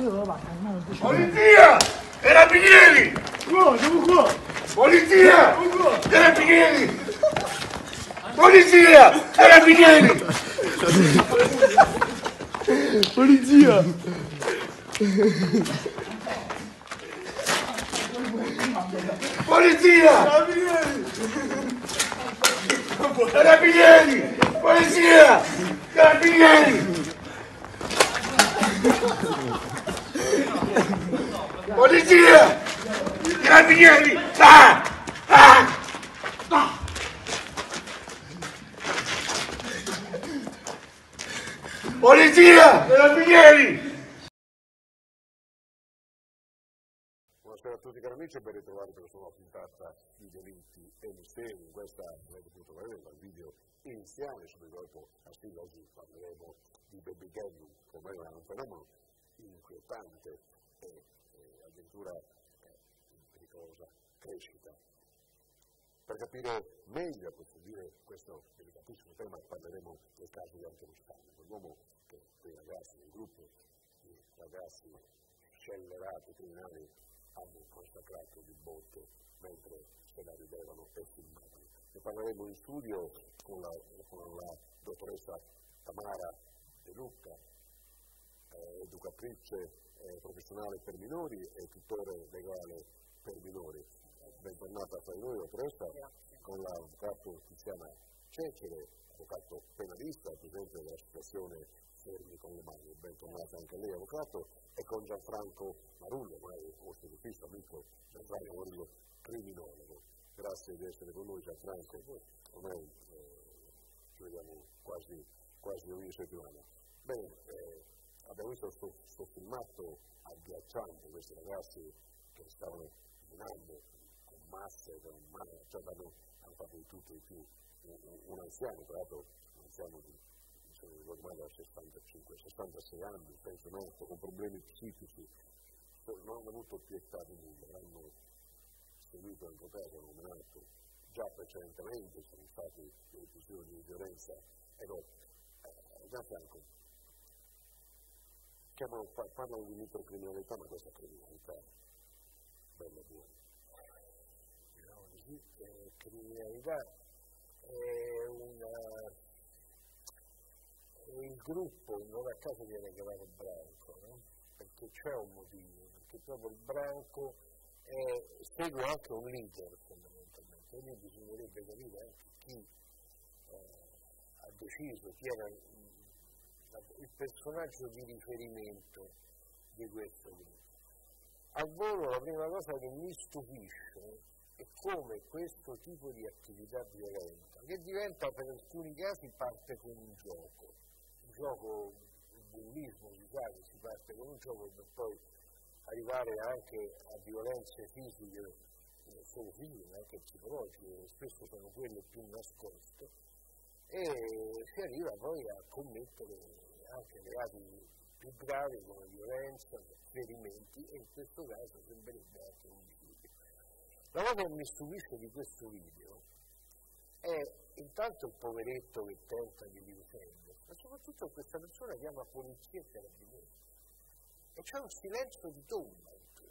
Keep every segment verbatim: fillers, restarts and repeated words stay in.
Polizia! Carabinieri! Qua, siamo qua! Polizia! Carabinieri! Polizia! Carabinieri! Polizia! Polizia! Carabinieri! Polizia! Carabinieri! Polizia! Carabinieri! Ah! Ah! Polizia! Carabinieri! Buonasera a tutti cari amici e ben ritrovati per questa nuova puntata di Delitti e Misteri. In questa avete potuto vedere il video iniziale, subito dopo a stile oggi parleremo di baby gang, come era un fenomeno inquietante e, e addirittura eh, pericolosa crescita. Per capire meglio, approfondire questo delicatissimo tema, parleremo del caso di Antonio Stagni, quell'uomo che quei ragazzi del gruppo di ragazzi scellerati, criminali, hanno consacrato di botte mentre se la ridevano e filmavano. Ne parleremo in studio con la, con la dottoressa Tamara De Lucca, eh, educatrice eh, professionale per minori e tutore legale per minori. Bentornata fra noi, dottoressa, con l'avvocato Tiziana Cecere, avvocato penalista, presidente dell'associazione Fermi con le mani. Bentornata anche lei, avvocato, e con Gianfranco Marullo, ormai vostro ufficio, amico Gianfranco Marullo, criminologo. Grazie di essere con noi, Gianfranco. Ormai eh, ci vediamo quasi, quasi ogni settimana. Bene, eh, abbiamo visto questo filmato agghiacciante, questi ragazzi che stavano minando con masse, con mani, cioè hanno, hanno fatto di tutto e di più. Un, un anziano, tra l'altro, un anziano di ormai da sessantacinque sessantasei anni, penso morto, con problemi psichici, non hanno avuto pietà di nulla, hanno seguito il governo, hanno nominato già precedentemente, sono stati episodi di violenza. Ecco, eh, Gianfranco, chiamano, parlano di microcriminalità, ma questa criminalità bella e buona. No, sì, eh, criminalità è una... il gruppo non a caso viene chiamato branco, no? Perché c'è un motivo, perché proprio il branco è, segue anche un leader fondamentalmente, quindi bisognerebbe capire anche chi eh, ha deciso, chi era il personaggio di riferimento di questo gruppo. Al volo la prima cosa che mi stupisce è come questo tipo di attività violenta, che diventa per alcuni casi parte con un gioco, gioco, il bullismo si sa che si parte con un gioco per poi arrivare anche a violenze fisiche, non solo fisiche ma anche psicologiche, spesso sono quelle più nascoste, e si arriva poi a commettere anche reati più gravi come violenza, ferimenti e in questo caso sembrerebbe anche un omicidio. La cosa che mi stupisce di questo video è intanto il poveretto che tenta di difendere, ma soprattutto questa persona chiama polizia e carabinieri e c'è un silenzio di tomba.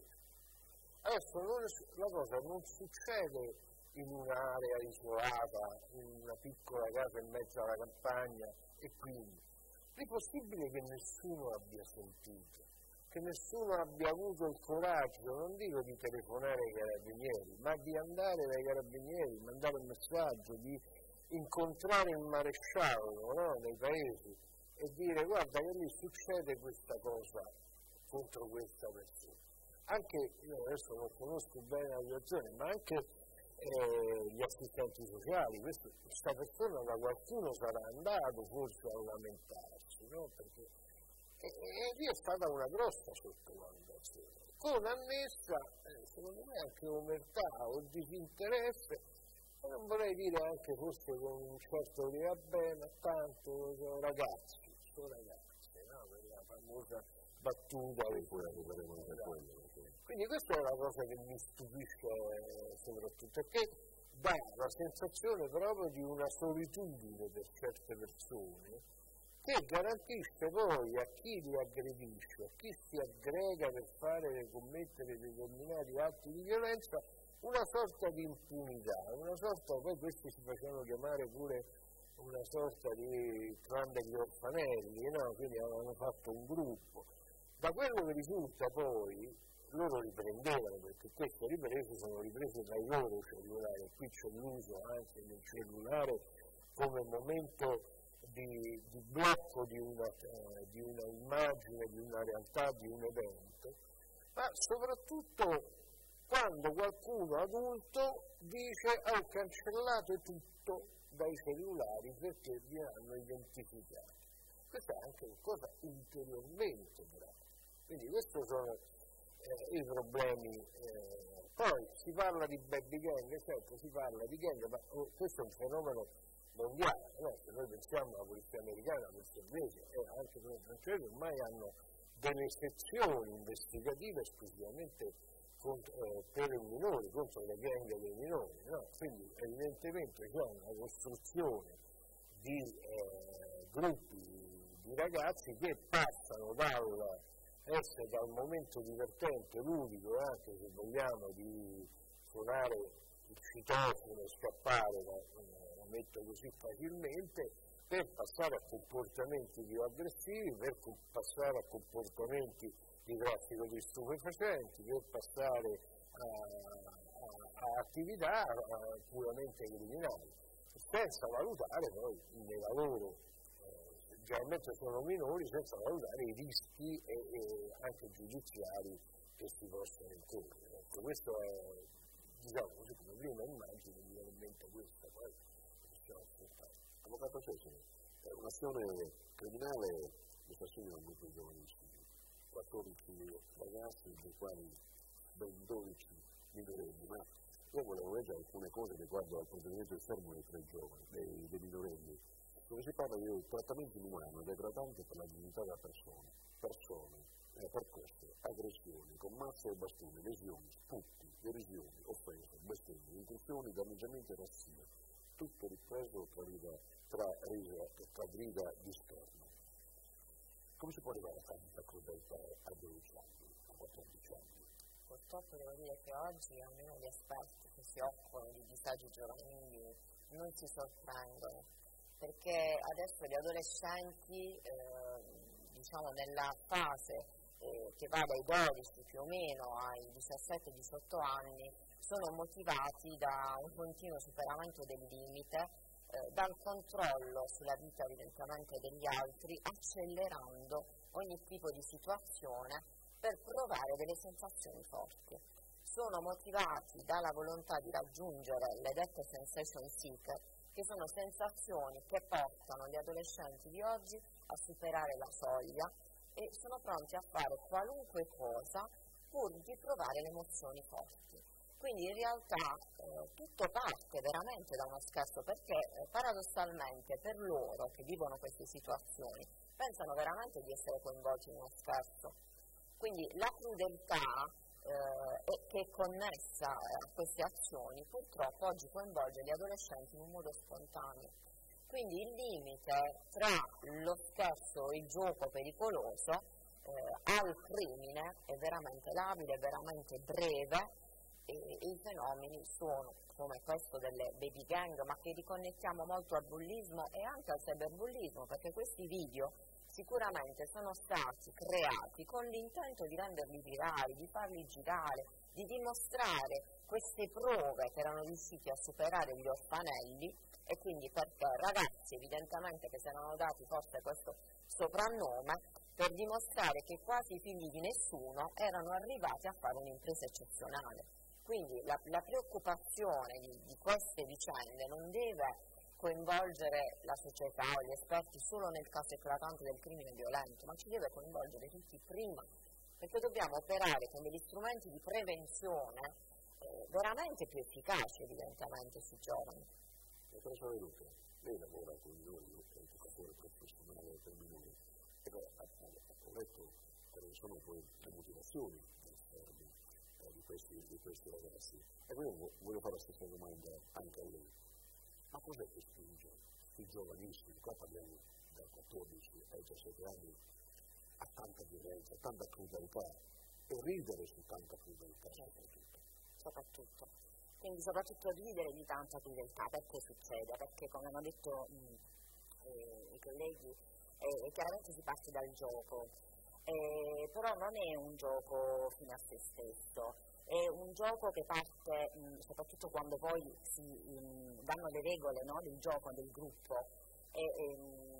Adesso non, la cosa non succede in un'area isolata, in una piccola casa in mezzo alla campagna, e quindi è possibile che nessuno abbia sentito, che nessuno abbia avuto il coraggio, non dico di telefonare ai carabinieri, ma di andare dai carabinieri, mandare un messaggio, di incontrare il maresciallo, no, nei paesi e dire guarda che lì succede questa cosa contro questa persona. Anche, io adesso non conosco bene la situazione, ma anche eh, gli assistenti sociali, questo, questa persona da qualcuno sarà andato forse a lamentarsi, no? Perché e, e lì è stata una grossa sottovalutazione, con annessa, eh, secondo me, anche omertà o disinteresse. E non vorrei dire anche forse con un certo dire vabbè, ma tanto sono ragazzi, sono ragazzi, no? Quella famosa battuta di cui arriveremo anche a quello. Quindi questa è una cosa che mi stupisce soprattutto, perché dà la sensazione proprio di una solitudine per certe persone che garantisce poi a chi li aggredisce, a chi si aggrega per fare, commettere determinati atti di violenza, una sorta di impunità, una sorta, poi questi si facevano chiamare pure una sorta di clan degli orfanelli, no? Quindi avevano fatto un gruppo. Da quello che risulta poi, loro riprendevano, perché queste riprese sono riprese dai loro cellulari, qui c'è l'uso anche del cellulare come momento di, di blocco di una, eh, di una immagine, di una realtà, di un evento, ma soprattutto quando qualcuno adulto dice ho cancellato tutto dai cellulari perché vi hanno identificato. Questa è anche una cosa ulteriormente grave. Quindi questi sono eh, i problemi. Eh, poi si parla di baby gang, certo si parla di gang, ma oh, questo è un fenomeno mondiale, no? Se noi pensiamo alla polizia americana, alla polizia inglese e anche per i francesi ormai hanno delle sezioni investigative esclusivamente contro, eh, per i minori, contro le gang dei minori, no? Quindi evidentemente c'è una costruzione di eh, gruppi di ragazzi che passano dal essere dal momento divertente, ludico, anche se vogliamo, di suonare il citofono e scappare, la, la metto così facilmente, per passare a comportamenti più aggressivi, per passare a comportamenti di traffico di stupefacenti, per passare a, a, a attività a, puramente criminali, senza valutare poi nella loro, eh, generalmente sono minori, senza valutare i rischi e, e anche giudiziari che si possono incorrere. Ecco, questo è, diciamo così, come prima immagine, mi viene in mente questa, poi possiamo affrontare. Avvocato Cesare, un'azione criminale mi sta segno un gruppo di giovanissimi, quattordici ragazzi, dei quali ben dodici minorenni, ma io volevo leggere alcune cose riguardo al provvedimento esterno dei tre giovani, dei, dei minorenni, dove si parla di trattamenti inumani e degradanti per la dignità della persona, persone, eh, percosse, aggressioni, con mazze e bastoni, lesioni, sputi, derisioni, offese, bestemmie, incursioni, danneggiamenti e razzie, tutto ripreso tra risa, tra risa, tra grida di scherno. Come si può arrivare a tanta crudeltà a dodici anni, a quattordici anni? Purtroppo devo dire che oggi almeno gli esperti che si occupano di disagi giovanili non si sorprendono, perché adesso gli adolescenti, eh, diciamo nella fase eh, che va dai dodici più o meno ai diciassette diciotto anni, sono motivati da un continuo superamento del limite, eh, dal controllo sulla vita evidentemente degli altri, accelerando ogni tipo di situazione per provare delle sensazioni forti. Sono motivati dalla volontà di raggiungere le dette sensation seeker, che sono sensazioni che portano gli adolescenti di oggi a superare la soglia e sono pronti a fare qualunque cosa pur di provare le emozioni forti. Quindi in realtà eh, tutto parte veramente da uno scherzo, perché eh, paradossalmente per loro che vivono queste situazioni pensano veramente di essere coinvolti in uno scherzo. Quindi la crudeltà eh, che è connessa a queste azioni purtroppo oggi coinvolge gli adolescenti in un modo spontaneo. Quindi il limite tra lo scherzo e il gioco pericoloso eh, al crimine è veramente labile, è veramente breve, e, e i fenomeni sono come questo delle baby gang, ma che riconnettiamo molto al bullismo e anche al cyberbullismo, perché questi video sicuramente sono stati creati con l'intento di renderli virali, di farli girare, di dimostrare queste prove che erano riusciti a superare gli orfanelli, e quindi perché ragazzi evidentemente che si erano dati forse questo soprannome per dimostrare che quasi figli di nessuno erano arrivati a fare un'impresa eccezionale. Quindi la, la preoccupazione di, di queste vicende non deve coinvolgere la società o gli esperti solo nel caso eclatante del crimine violento, ma ci deve coinvolgere tutti prima, perché dobbiamo operare con degli strumenti di prevenzione eh, veramente più efficaci evidentemente sui giovani. Professore Luca, lei lavora con noi, è educatore professionale per minori, e ho detto quali sono poi le motivazioni esterni eh, di, questi, di questi ragazzi. E quindi voglio fare la stessa domanda anche a lei. Ma cos'è che spinge i giovanissimi? Qua parliamo da quattordici ai diciassette anni a tanta violenza, a tanta crudalità, e ridere su tanta crudalità soprattutto. Soprattutto. Quindi soprattutto ridere di tanta crudeltà, perché succede? Perché come hanno detto mh, eh, i colleghi, eh, chiaramente si parte dal gioco, eh, però non è un gioco fine a se stesso, è un gioco che parte, mh, soprattutto quando poi si mh, danno le regole, no, del gioco, del gruppo, è, è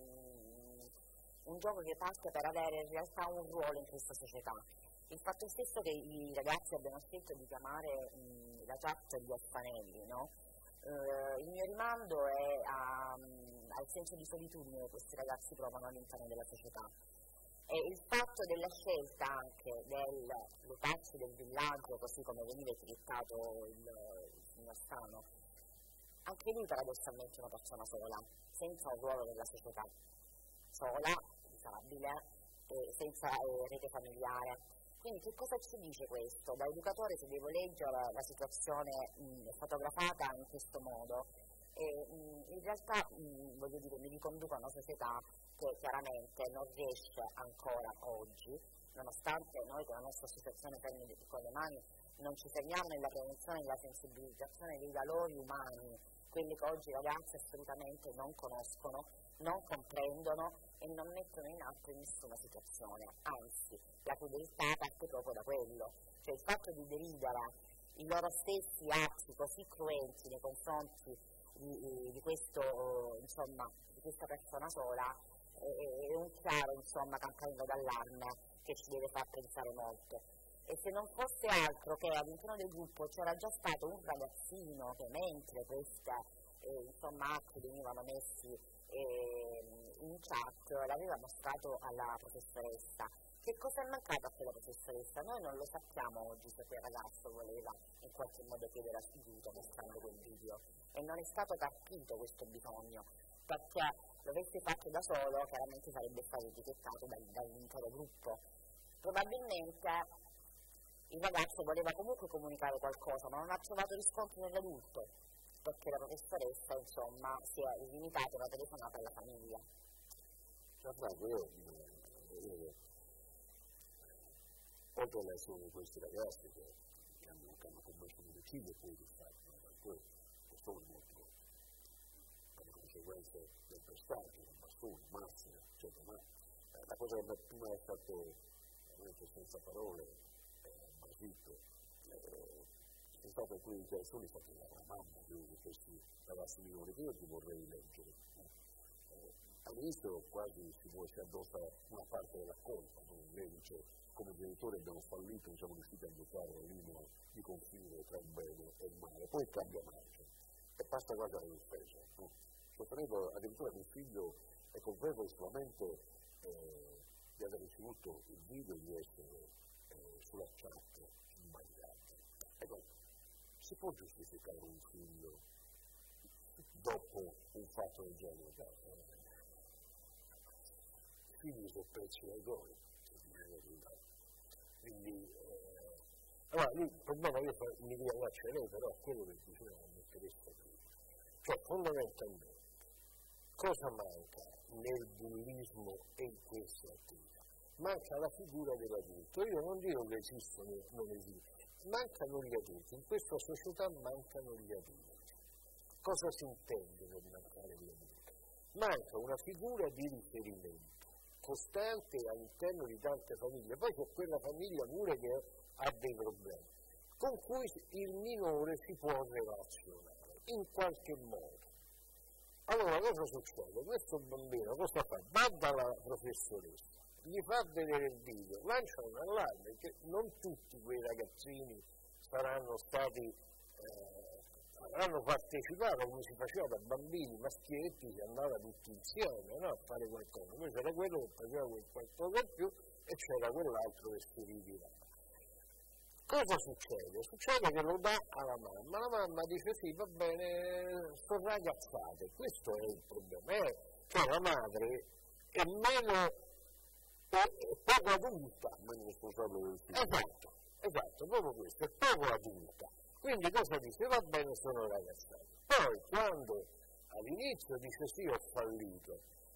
mh, un gioco che parte per avere in realtà un ruolo in questa società. Il fatto stesso che i ragazzi abbiano scelto di chiamare mh, la chat gli orfanelli, no? eh, il mio rimando è a, um, al senso di solitudine che questi ragazzi provano all'interno della società. E il fatto della scelta anche del Lupacci del villaggio, così come veniva etichettato il, il signor Sano, anche lui paradossalmente è una persona sola, senza un ruolo nella società, sola, disabile, e senza eh, rete familiare. Quindi che cosa ci dice questo? Da educatore, se devo leggere la situazione mh, fotografata in questo modo, e, mh, in realtà mh, voglio dire, mi riconduco a una società che chiaramente non riesce ancora oggi, nonostante noi con la nostra associazione Fermi con le Mani non ci fermiamo nella prevenzione e nella sensibilizzazione dei valori umani, quelli che oggi i ragazzi assolutamente non conoscono, non comprendono e non mettono in atto in nessuna situazione, anzi la crudeltà parte proprio da quello, cioè il fatto di deridere i loro stessi atti così cruenti nei confronti di, di, questo, insomma, di questa persona sola è, è un chiaro, insomma, campanello d'allarme che ci deve far pensare molto. E se non fosse altro che all'interno del gruppo c'era già stato un ragazzino che mentre queste eh, insomma, atti venivano messi eh, in chat l'aveva mostrato alla professoressa. Che cosa è mancato a quella professoressa? Noi non lo sappiamo oggi se quel ragazzo voleva in qualche modo chiedere aiuto mostrando quel video, e non è stato capito questo bisogno, perché lo avesse fatto da solo chiaramente sarebbe stato etichettato dall'intero gruppo. Probabilmente il ragazzo voleva comunque comunicare qualcosa, ma non ha trovato riscontro nell'adulto, perché la professoressa, insomma, si è limitata alla telefonata alla famiglia. Ma Franco, io, io, oltre all'essere di questi ragazzi che, che, hanno, che hanno commesso un omicidio, poi di fatto, poi sono molto per le conseguenze del pestaggio, del bastone, masse, eccetera, ma eh, la cosa che mi prima è stato veramente senza parole, basito, eh, è stato alcune dichiarazioni fatte dalla mamma di questi ragazzi minori che io ti vorrei leggere. Eh, all'inizio quasi si vuole si addossa una parte della colpa, no? Lei dice come genitori abbiamo fallito, non siamo riusciti a giocare la linea di confine tra il bene e il male, poi cambia marcia e passa quasi all'offesa. No? Sostenendo addirittura che il figlio è colpevole solamente eh, di aver ricevuto il video e di essere sulla chat sbagliata. Ecco, si può giustificare un figlio dopo un fatto del genere? I figli sono pezzi dai gol, quindi eh, allora lì il problema io mi riallaccio a lei, però quello che diceva non mi interessa più. Cioè fondamentalmente cosa manca nel bullismo e in queste attività? Manca la figura dell'adulto. Io non dico che esistono, non esistono, mancano gli adulti, in questa società mancano gli adulti. Cosa si intende per mancare gli adulti? Manca una figura di riferimento costante all'interno di tante famiglie, poi c'è quella famiglia pure che ha dei problemi, con cui il minore si può relazionare in qualche modo. Allora cosa succede? Questo bambino cosa fa? Va dalla professoressa, gli fa vedere il video, lancia un allarme che non tutti quei ragazzini saranno stati, eh, hanno partecipato come si faceva da bambini maschietti, si andava tutti insieme, no, a fare qualcosa. Poi c'era quello che faceva qualcosa in più e c'era quell'altro che si ritirava. Cosa succede? Succede che lo dà alla mamma, la mamma dice sì, va bene, sono ragazzate, questo è il problema, eh? Cioè la madre è meno è poco adulta, esatto, esatto, proprio questo, è poco adulta, quindi cosa dice? Va bene, sono ragazzati. Poi quando all'inizio dice sì, ho fallito,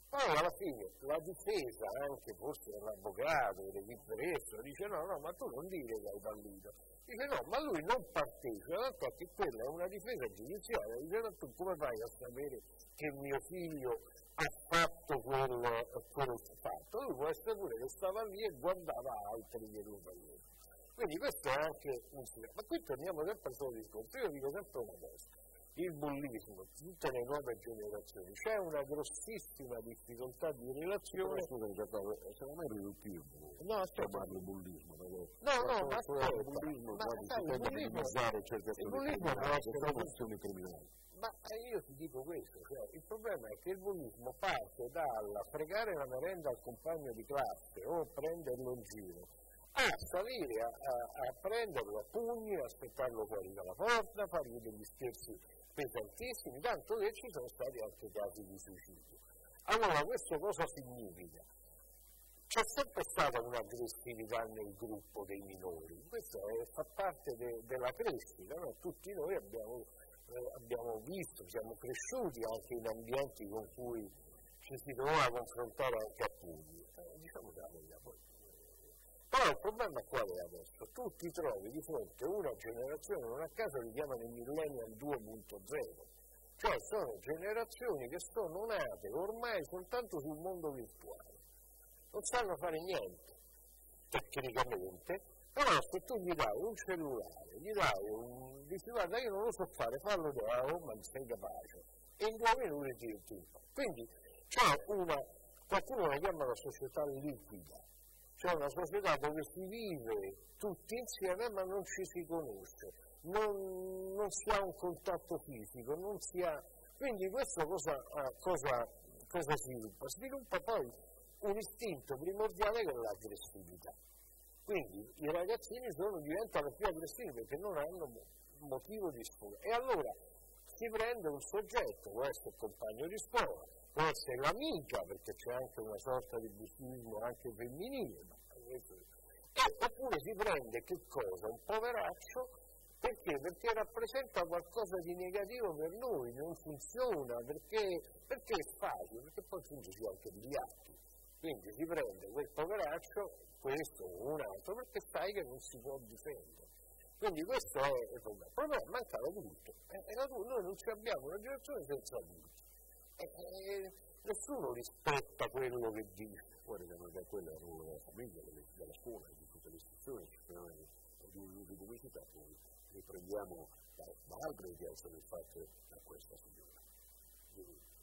Poi alla fine la difesa, anche forse dell'avvocato, dell'interesse, dice no, no, ma tu non dire che hai fallito. Dice no, ma lui non partecipa, perché quella è una difesa giudiziaria. Dice no, tu come fai a sapere che mio figlio ha fatto quello, quello che ha fatto? Lui può essere pure che stava lì e guardava altri che lo facevano. Quindi questo è anche un segreto. Ma qui torniamo sempre al solito discorso. Io dico sempre una cosa. Il bullismo, tutte le nuove generazioni, c'è una grossissima difficoltà di relazione. Secondo me è più. No, c'è il bullismo. No, no, ma il bullismo ma è il bullismo il bullismo può essere criminali. Ma io ti dico questo, cioè, il problema è che il bullismo parte dalla fregare la merenda al compagno di classe o prenderlo in giro, a salire a, a, a prenderlo a pugni, a aspettarlo fuori dalla porta, fargli degli scherzi pesantissimi, tanto che ci sono stati anche casi di suicidio. Allora questo cosa significa? C'è sempre stata un'aggressività nel gruppo dei minori, questo è, fa parte de, della crescita, no? Tutti noi abbiamo, eh, abbiamo visto, siamo cresciuti anche in ambienti con cui ci si doveva confrontare anche a pugni, eh, diciamo la verità poi. Però il problema qual è adesso? Tu ti trovi di fronte a una generazione, non a caso li chiamano i millennial due punto zero, cioè sono generazioni che sono nate ormai soltanto sul mondo virtuale, non sanno fare niente tecnicamente, però se tu gli dai un cellulare, gli dai un... dici guarda io non lo so fare, fallo da oh, ma sei capace, e in due minuti ti ti quindi c'è una, qualcuno la chiama la società liquida. C'è una società dove si vive tutti insieme ma non ci si conosce, non, non si ha un contatto fisico, non si ha... quindi questo cosa, cosa, cosa sviluppa? Sviluppa poi un istinto primordiale che è l'aggressività. Quindi i ragazzini sono, diventano più aggressivi perché non hanno motivo di sfogo. E allora si prende un soggetto, può essere il compagno di scuola, può essere l'amica, perché c'è anche una sorta di bullismo anche femminile, e, oppure si prende che cosa? Un poveraccio, perché? Perché rappresenta qualcosa di negativo per noi, non funziona, perché, perché è facile, perché poi funziona anche degli atti. Quindi si prende quel poveraccio, questo o un altro, perché sai che non si può difendere. Quindi questo è il problema. Il problema è manca l'adulto. E, e l'adulto, noi non ci abbiamo una generazione senza adulti. E, e, nessuno rispetta quello che dice. Fuori da quello è il ruolo della famiglia, della scuola, di tutte le istituzioni, di un di pubblicità, poi riprendiamo da, da altre che sono fatte da questa signora.